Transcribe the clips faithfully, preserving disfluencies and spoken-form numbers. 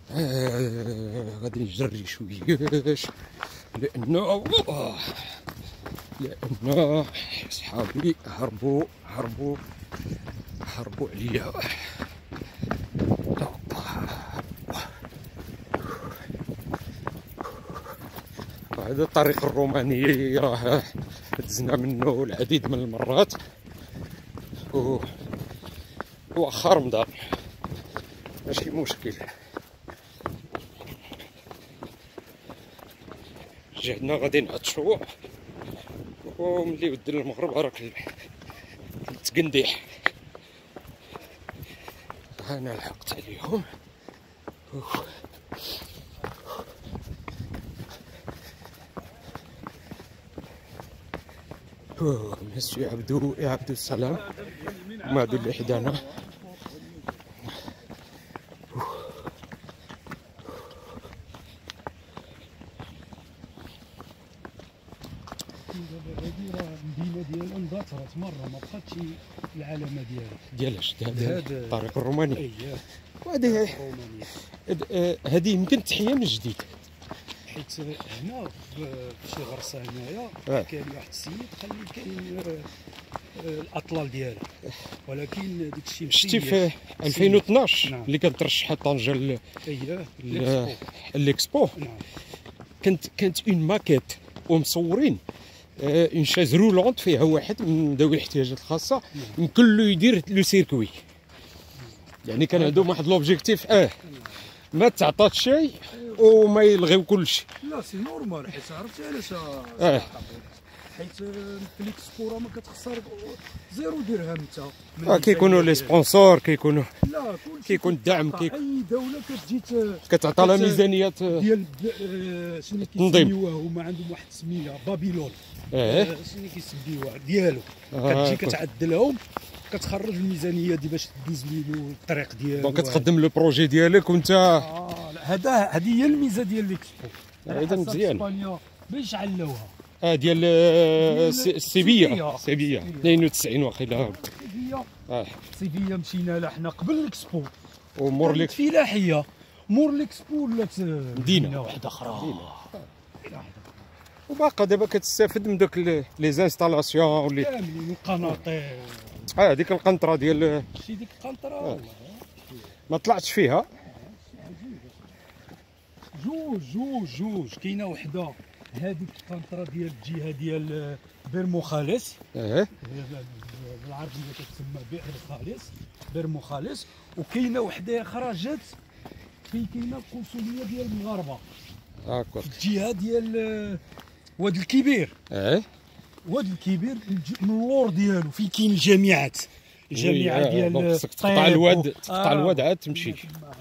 آه غادي نجري شوياش لانه لان صحابي هربوا هربوا هربوا عليا. هذا الطريق الروماني راه دزنا منه العديد من المرات و واخا رمضان ماشي مشكل. جهدنا غادي نعطشوا وملي بدل المغرب راك التقنديح. انا لحقت عليهم. الناس يعبدوا يعبدوا السلام وما هادو اللي حدانا. المدينه ديال اندثرت مره ما بقاتش العلامه ديالها. ديالاش هذا الطريق الروماني؟ اييه وهذه هذه يمكن تحيا من جديد، حيت هنا في شي غرسه هنايا آه. كاين واحد السيد خلي كاين الاطلال ديالها، ولكن داك الشيء شتي في ألفين واثناش نعم. اللي كانت ترشحها طنجه ل اييه الاكسبو. نعم. كانت كانت اون ماكيت ومصورين اون شاز رولونت فيها واحد من ذوي الاحتياجات الخاصه يمكن له يدير لو سيركوي، يعني كان عندهم واحد لوبجيكتيف اه ما تعطات شيء وما يلغيو كلشي. لا سي نورمال، حيت عرفتي علاش؟ اه حيت في الاكسبو راه ما كتخسر زيرو درهم انت. اه كيكونوا لي سبونسور، كيكونوا لا كلشي كيكون الدعم، كيكون اي دوله كتجي كتعطى لها ميزانيه ديال شنو كيسميوها هما عندهم واحد السميه بابيلون. اه شنو كيسميوها ديالو آه، كتجي كتعدلهم كتخرج الميزانيه دي باش دوز ليه الطريق ديالو. دونك كتخدم لو بروجي ديالك وانت اه لا، هذا هذه هي الميزه ديال الاكسبو. اذا مزيان. اسبانيا باش علوها اه ديال آه، سي- سيبيا سيبيا اثنين وتسعين واخيلا. سيفيا اه سيفيا مشينا لها حنا قبل الاكسبو، ومور كانت لك فلاحيه. مور الاكسبو ولات مدينة. واحده اخرى. مدينه وباقا دابا كتستافد من دوك لي زانستالاسيون واللي كاملين وقناطير. اه هذيك القنطره ديال شي ديك القنطره والله ما طلعتش فيها. جوج جوج جوج كاينه وحده هذيك القنطره ديال الجهه ديال بير مخالص، اه بالعربيه كتسمى بئر خالص، بئر مخالص. وكاينه وحده اخرى جات في كاينه القنصليه ديال المغاربه هاكا الجهه ديال واد الكبير. اه واد الكبير الج- من اللور ديالو في كاين الجامعات، الجامعه آه، ديال دونك خصك تقطع الطب الواد و- تقطع الواد عاد تمشي.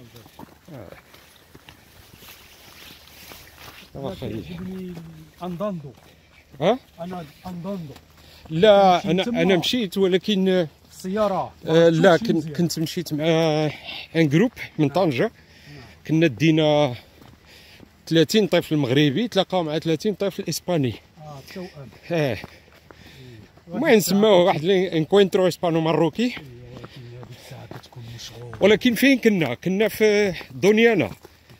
واخا هي. كيعجبني انداندو. ها انا انداندو لا مشيت انا تما. انا مشيت ولكن آه، السياره آه، لا كنت كنت مشيت مع ان جروب من طنجه. كنا دينا ثلاثين طفل مغربي تلاقاو مع ثلاثين طفل اسباني. اه توأم. اه المهم نسموه واحد انكوينترو اسبانو ماروكي. ولكن هذيك الساعه كتكون مشغول. ولكن فين كنا؟ كنا في دونيانا،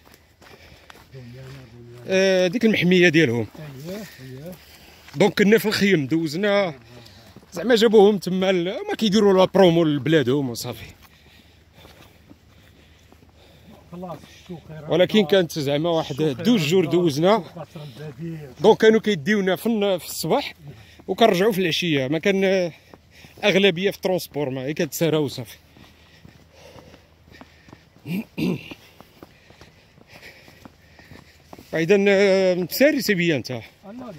آه، ديك المحميه ديالهم. اييه اييه دونك كنا في الخيم دوزنا زعما جابوهم تما ال- ما كيديروا لا برومو لبلادهم وصافي. خلاص الشوخيره. ولكن كانت زعما واحد دوز جور دوزنا. دونك كانوا كيديونا في الن- في الصباح وكنرجعوا في العشيه. ما كان آه، اغلبيه في الترونسبور ما كتسارى وصافي. اذا آه، مساري سيبيا انت. لا لا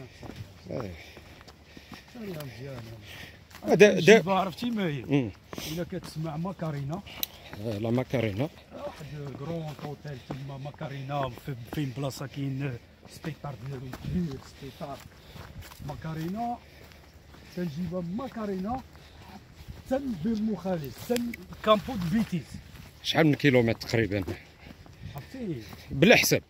ساريه مزيانه. دا دا عرفتي ما هي؟ مم. الا كتسمع ماكارينا، آه، لا ماكارينا. واحد كرون اوتيل تما ماكارينا في- فين بلاصه كاين سبيطار ديالو كبير، سبيطار ماكارينا. تنجيبها ماكارينا حتى بير مخالص حتى كامبو دو فيتيس. شحال من كيلومتر تقريبا عرفتي؟ بلا حساب؟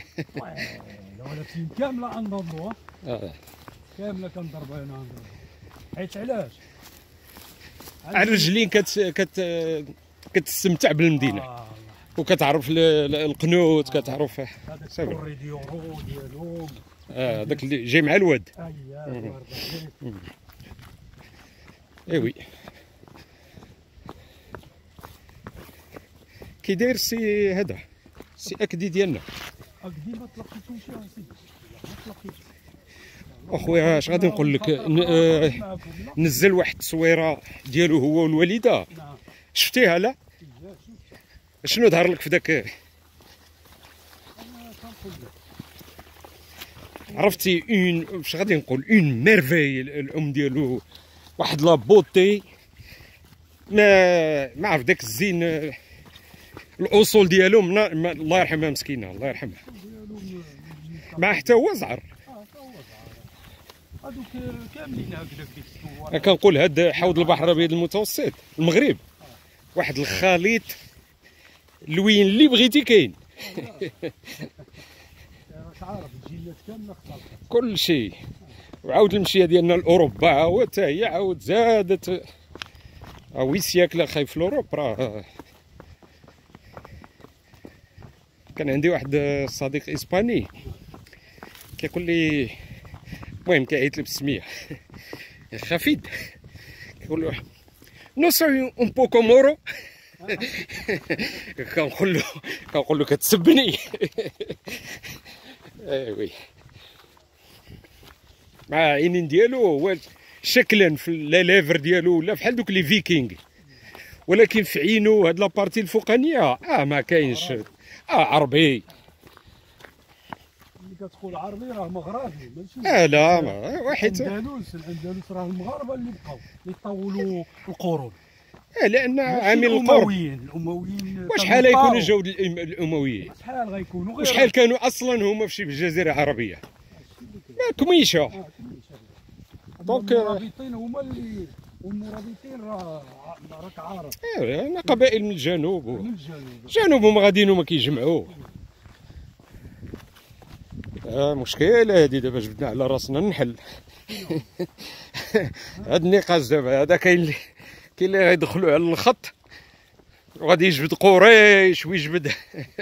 ولكن كامله اندوندو، آه. كامله كنضربها انا اندوندو. حيت علاش؟ على الرجلين كت كت كتستمتع بالمدينه. آه وكتعرف ال- ال- القنوت، كتعرف هذاك صافي. الكوري ديالو ديالهم. اه داك اللي جاي مع الواد. اييه ايوي. كي داير السي هذا السي اكدي ديالنا؟ اكدي ما تلقيتوش يا سيدي، ما تلقيتوش. اخويا اش غادي نقول لك، ن- آه، نزل واحد التصويره ديالو هو والوالده، نعم. شفتيها؟ لا إيه، شفت. شنو ظهر لك في ذاك؟ انا كنقول لك عرفتي اون واش غادي نقول، اون ميرفي الام ديالو، واحد لا بوتي، ما ما عرف داك الزين، آه، الاصول ديالو من ما- الله يرحمها مسكينه، الله يرحمها، ديالو م- ما حتى هو زعر. اه تا هو زعر. هادوك كاملين هكذا في ديك الصور. انا كنقول هاد حوض البحر الابيض المتوسط المغرب واحد الخليط، الوين اللي بغيتي كاين، راك عارف الجيلات كامله اختلطت. كل شيء. وعاود المشيه ديالنا لاوروبا عاود حتى هي عاود زادت، وي سياكل خايف في الاوروب. راه كان عندي واحد الصديق اسباني كيقول لي، المهم كيعيط لي بالسميه خفيد، كيقول له نو سوي اون بوكو مورو. كنقول له كنقول له كتسبني. ايوي. مع عينين ديالو هو شكلا في لا ليفر ديالو ولا بحال دوك لي فيكينغ، ولكن في عينو هاد لابارتي الفوقانيه اه ما كاينش، اه عربي. اللي كتقول عربي راه مغربي ماشي. اه لا ما واحد، الاندلس الاندلس راه المغاربه اللي بقاو اللي طولوا القرون. اه لان ماشي عامل القرب. الامويين الامويين وشحال يكونوا جاود الأم- الامويين، شحال غيكونوا غير وشحال كانوا اصلا هما في شي الجزيره العربيه، ما كميشه. آه، دونك- دونك المرابطين هما اللي والمرابطين راه ع- راك عارف اه انا قبائل من الجنوب و... من الجنوب. الجنوب هما غاديين وما كيجمعوا. آه مشكلة هادي دابا جبدنا على راسنا النحل. هاد النقاش دابا هذا كاين اللي كاين اللي غيدخلوا على الخط وغادي يجبد قريش ويجبد.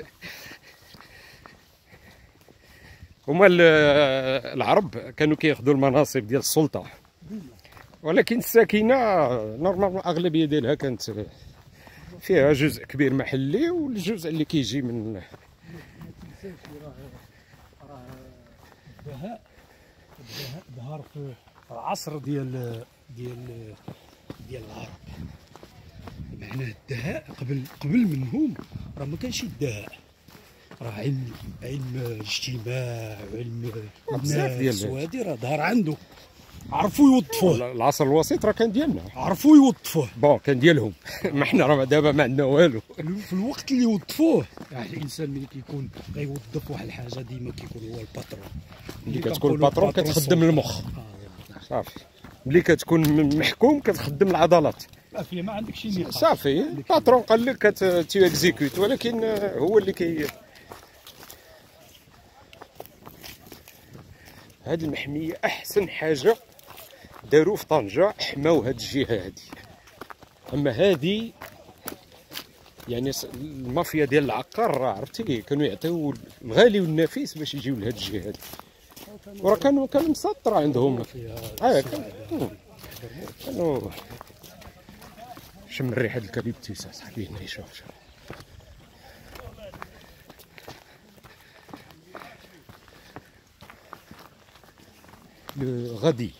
هما ال- العرب كانوا كياخذوا المناصب ديال السلطة، ولكن الساكنة نورمالمون الأغلبية ديالها كانت فيها جزء كبير محلي والجزء اللي كيجي من ما تنساش راه راه الدهاء الدهاء ظهر في العصر ديال ديال ديال العرب. معناه الدهاء قبل قبل منهم راه ما كانش الدهاء، راه علم علم الاجتماع وعلم بزاف ديال الناس وهادي راه ظهر عنده، عرفوا يوظفوه العصر الوسيط راه كان ديالنا. عرفوا يوظفوه. بون كان ديالهم. ما حنا راه دابا ما عندنا والو. في الوقت اللي وظفوه يعني الانسان ملي كيكون غيوظف واحد الحاجه ديما كيكون هو الباترون. ملي كتكون الباترون كتخدم المخ صافي، ملي كتكون محكوم كتخدم العضلات صافي ما عندك شي نقاش. صافي. الباترون قال لك كتي اكزيكوت، ولكن هو اللي كي. هاد المحميه احسن حاجه داروا في طنجه، حماو هاد الجهه هادي. اما هادي يعني س- المافيا ديال العقار راه عرفتي كانوا يعطيو الغالي والنفيس باش يجيو لهاد الجهه هادي، وراه كانوا كان مسطر عندهم. اه كان- كانوا شم الريحه ديال الكاليبتوس صاحبي هنا يشوف شوف. لو غادي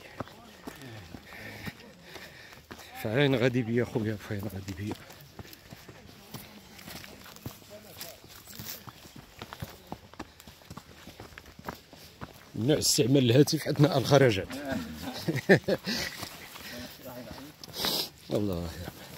فين غادي بيا خويا، فين غادي بيا. ممنوع استعمال الهاتف اثناء الخرجات. الله يرحمه.